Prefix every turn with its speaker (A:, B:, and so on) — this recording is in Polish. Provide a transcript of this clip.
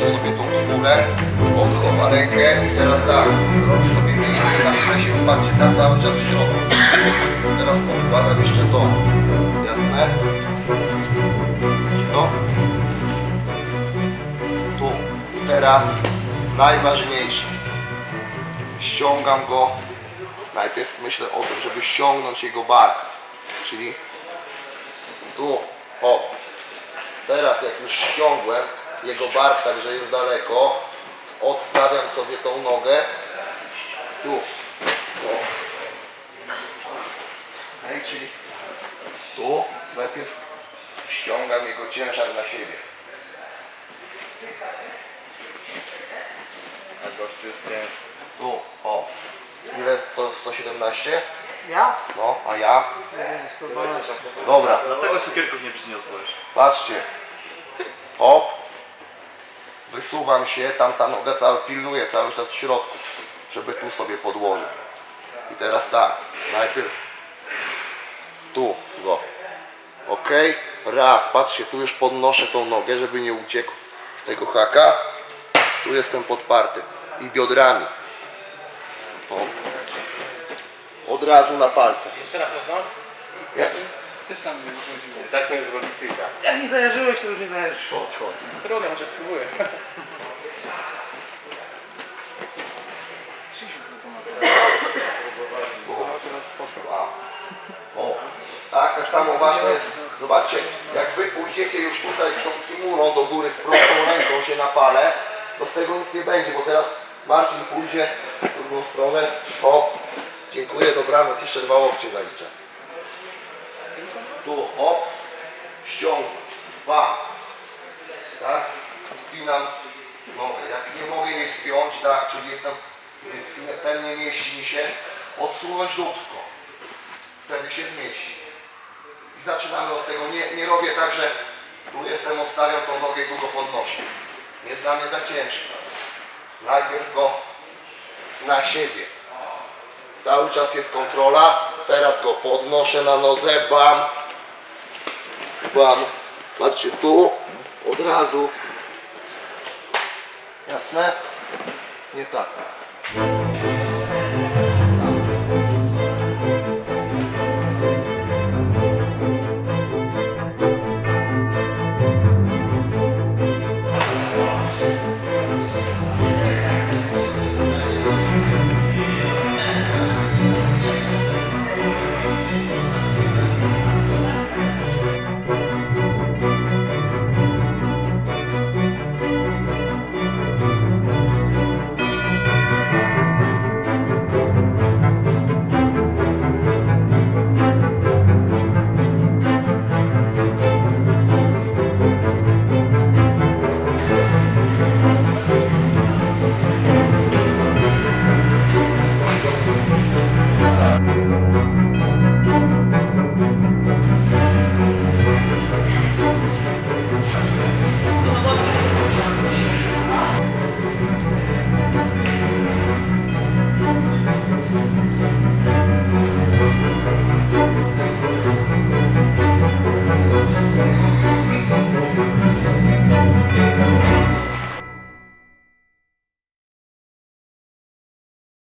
A: tu sobie tą figurę, odchowa rękę i teraz tak, robię sobie miejsce na presie, patrzcie, tam cały czas w środku. Teraz podkładam jeszcze to, jasne? No. Tu. I teraz najważniejsze. Ściągam go. Najpierw myślę o tym, żeby ściągnąć jego bark. Czyli tu. O. Teraz jak już ściągłem jego bark, także jest daleko, odstawiam sobie tą nogę. Tu. O. Czyli tu najpierw ściągam jego ciężar na siebie.
B: A gościu jest ciężki.
A: Tu, o. Ile jest 117?
C: Ja?
A: No, a ja?
C: 112.
A: Dobra.
B: Dlatego cukierków nie przyniosłeś.
A: Patrzcie. Hop. Wysuwam się, tamta noga pilnuje cały czas w środku, żeby tu sobie podłożyć. I teraz tak, najpierw tu go. Ok? Raz, patrzcie, tu już podnoszę tą nogę, żeby nie uciekł z tego haka. Tu jestem podparty. I biodrami. O. Od razu na palce.
C: Jeszcze raz można?
A: Ja.
C: Ty sam mnie wychodziłeś.
D: Tak mnie zrobi cyka.
C: Jak nie zajarzyłeś, to już nie zajarzysz.
A: Chodź, chodź.
C: Trudno, chociaż spróbuję. Krzysiu to pomaga. Teraz spoko.
A: O, tak samo właśnie, zobaczcie, jak wy pójdziecie już tutaj z tą kimurą do góry z prostą ręką się na pale, to z tego nic nie będzie, bo teraz Marcin pójdzie w drugą stronę. O, dziękuję, dobranoc, jeszcze 2 łokcie zaliczę. Tu, o, ściągnę, 2, tak, wpinam nogę, jak nie mogę jej wpiąć, tak, czyli jestem, ten nie mieści mi się, odsunąć dupsko. Wtedy się zmieści. I zaczynamy od tego. Nie robię tak, że tu jestem, odstawiam tą nogę i tu go podnoszę. Jest dla mnie za ciężko. Najpierw go na siebie. Cały czas jest kontrola. Teraz go podnoszę na nodze. Bam. Bam. Patrzcie tu. Od razu. Jasne? Nie tak.